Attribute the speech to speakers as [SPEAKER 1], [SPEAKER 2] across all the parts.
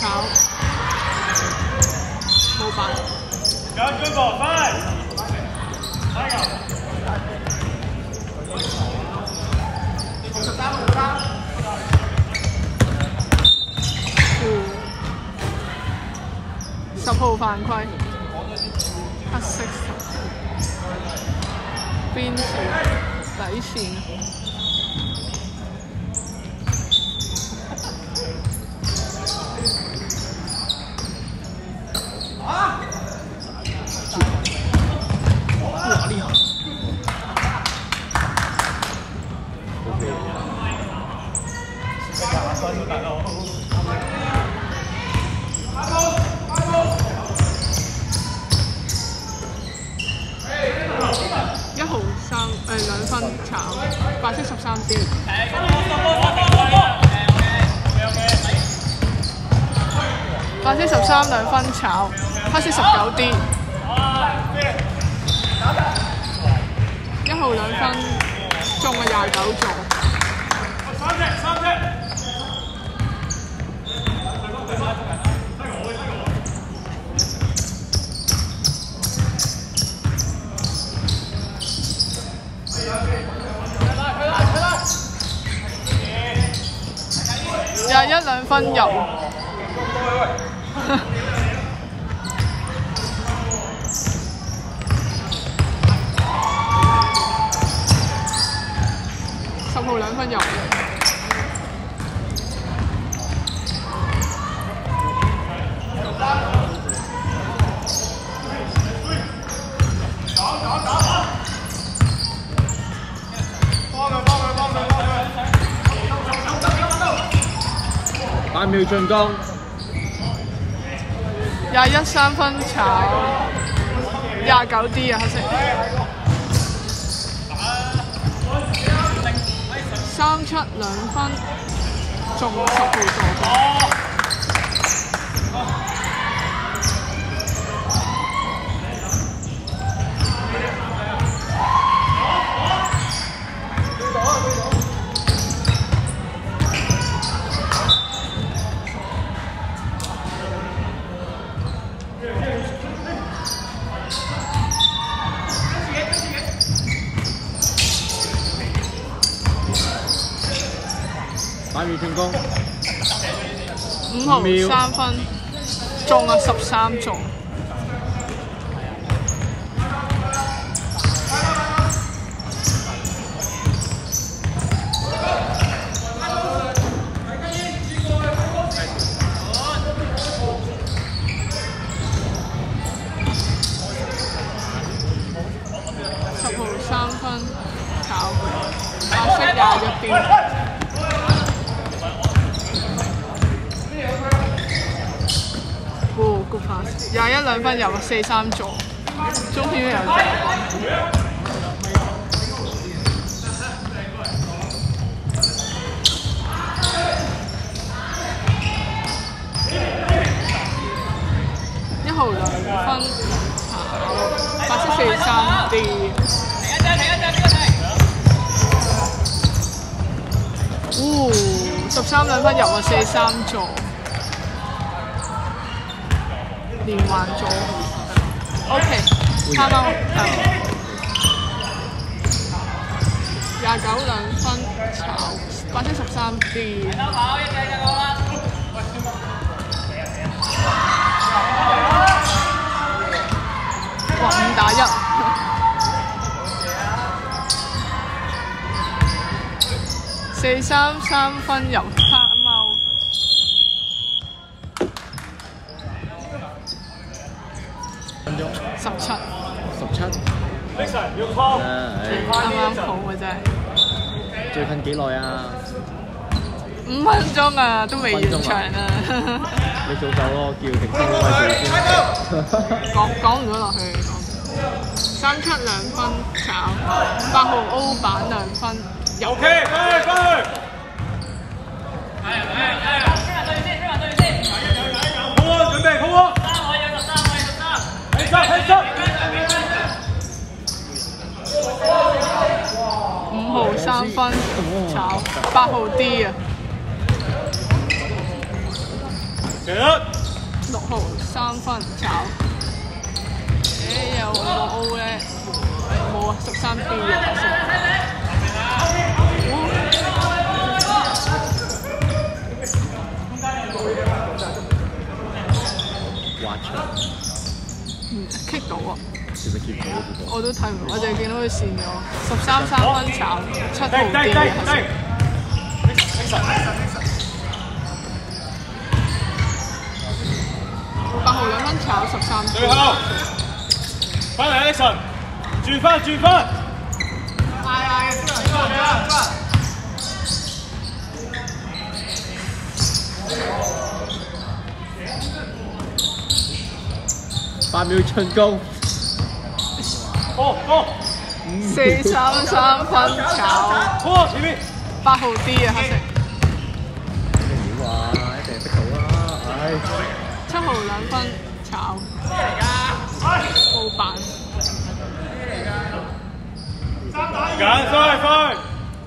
[SPEAKER 1] 炒，冇辦。10號犯規，黑色邊線底線。哇！厲害。1號2分炒，8色13啲。8色13 2分炒，黑色19啲。1號2分中嘅29中。21 2分入。10號2分入。
[SPEAKER 2] 8秒進攻。
[SPEAKER 1] 21 3分炒，29啲啊，黑色。37 2分中10號助攻。
[SPEAKER 2] 8秒進攻。
[SPEAKER 1] 5號3分中啊，13中。10號3分炒，8色21啲。Good pass， 21 2分入43中，中圈有助攻。1號2分炒，8色43啲。13 2分入43中。連環咗 ，OK， 啱啱29 2分炒，8色13啲。哇！5打1。43 3分入黑貓。17。啱啱好嘅真係。
[SPEAKER 2] 最近幾耐啊
[SPEAKER 1] ？5分鐘啊，都未完場啊！
[SPEAKER 2] 你早走咯，叫停先開始先。
[SPEAKER 1] 講唔到落去。3七2分炒，8號 O 板2分入。
[SPEAKER 3] OK， 翻去。好啊，準備好啊。
[SPEAKER 1] 5號3分炒，8號 D 啊。 6號3分炒。有冇 O 咧？冇啊，13B 嘅角色。
[SPEAKER 2] 滑場。
[SPEAKER 1] kick 到啊！
[SPEAKER 2] 其實見唔到呢個。
[SPEAKER 1] 我都睇唔到，我淨係見到佢跣咗。13 3分炒，7號 D 嘅黑色。8號2分炒13。
[SPEAKER 3] 最後，翻嚟 Alex， 轉分。
[SPEAKER 2] 8秒進攻。
[SPEAKER 1] 4 3 3分炒。
[SPEAKER 3] 前面。
[SPEAKER 1] 8號 D 嘅黑色。
[SPEAKER 2] 料啊！一定係逼到啦，唉。
[SPEAKER 1] 7號2分炒。奧板。
[SPEAKER 3] 揀快！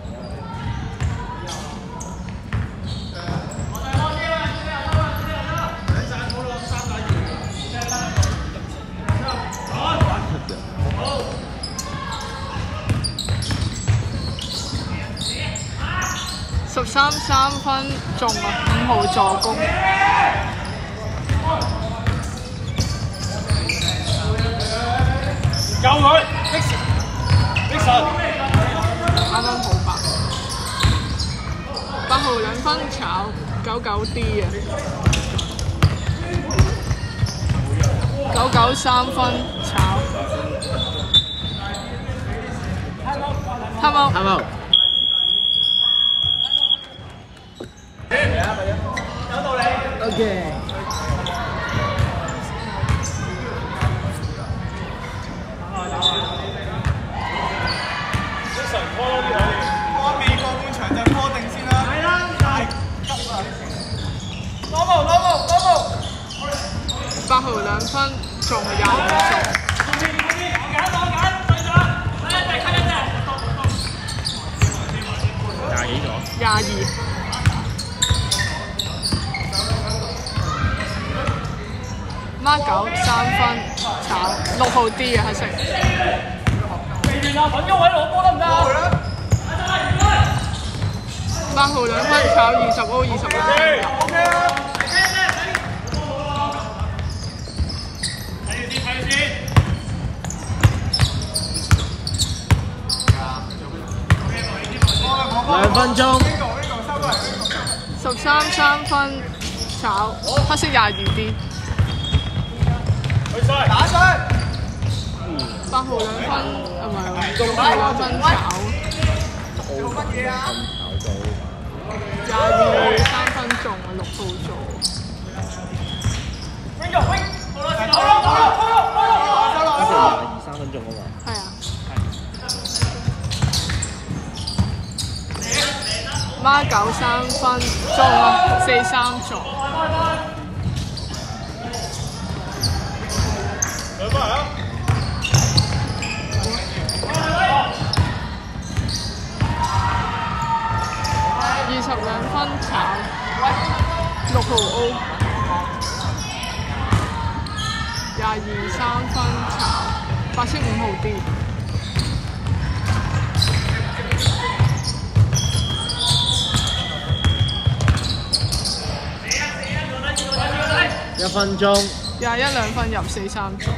[SPEAKER 1] 13 3分中啊！5號助攻。
[SPEAKER 3] 救佢 ！Nixon，
[SPEAKER 1] 啱啱好白。8號2分炒99D 啊！99 3分炒。Time out。
[SPEAKER 2] OK。
[SPEAKER 4] 我未過半場就拖定先啦。係啦，急啊！攞步。
[SPEAKER 1] 8號2分中25中。22。孖9 3分炒6號 D 嘅黑色。
[SPEAKER 3] 揾個位攞波得唔得啊
[SPEAKER 1] 8號2分炒20 O 20分。
[SPEAKER 2] 2分鐘。
[SPEAKER 1] 13 3分炒黑色22D。
[SPEAKER 4] 打上。
[SPEAKER 1] 8號2分唔係6號2分炒。
[SPEAKER 4] 做乜嘢啊
[SPEAKER 1] 22 3分中啊，6號做。
[SPEAKER 2] 23分鐘啊嘛。
[SPEAKER 1] 係啊。孖9 3分中啊，4 3中。
[SPEAKER 3] 兩分啊
[SPEAKER 1] ！22分炒6號 O。22 3分炒白色5號 D。
[SPEAKER 2] 1分鐘。
[SPEAKER 1] 21 2分入4 3中。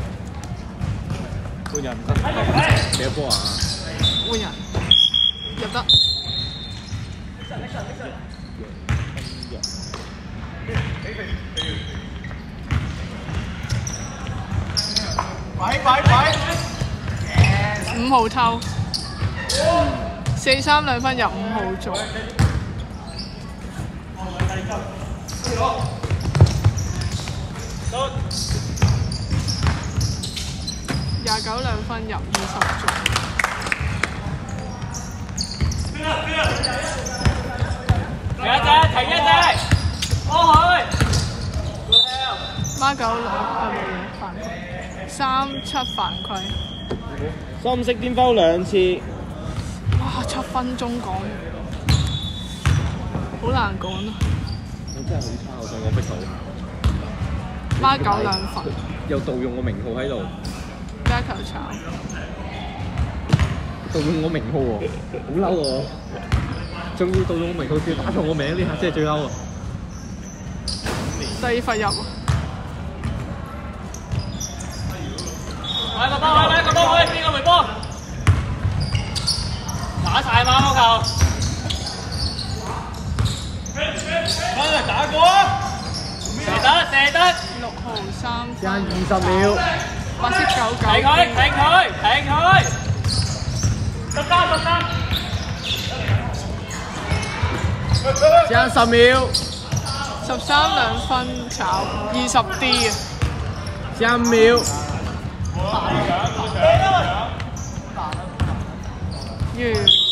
[SPEAKER 2] 換人唔得，幾多波啊？
[SPEAKER 1] 換人入得。
[SPEAKER 4] 喂
[SPEAKER 1] 5號偷4 3 2分入5號做。29 2分入20中。
[SPEAKER 3] 停一隻，幫佢。
[SPEAKER 1] 孖9 2犯規，3 7犯規。
[SPEAKER 2] 深色顛覆2次。
[SPEAKER 1] 哇，7分鐘講，好難講啊！
[SPEAKER 2] 我真係好差，我想講壁球。
[SPEAKER 1] 孖九2分，
[SPEAKER 2] 又盜用我名號喺度，
[SPEAKER 1] 咩球炒？
[SPEAKER 2] 盜用我名號喎，好嬲喎！仲要盜用我名號，仲要打錯我名，呢下真係最嬲啊！
[SPEAKER 1] 第2罰入。
[SPEAKER 3] 揾個波，揾個波，邊個回波？打晒嘛嗰球！翻嚟打過啊！射得
[SPEAKER 1] 6號3分。
[SPEAKER 2] 爭20秒。
[SPEAKER 1] 白色99。
[SPEAKER 3] 停佢！得加！
[SPEAKER 2] 爭10秒。
[SPEAKER 1] 13 2分炒20D 啊！
[SPEAKER 2] 爭5秒。
[SPEAKER 1] 完。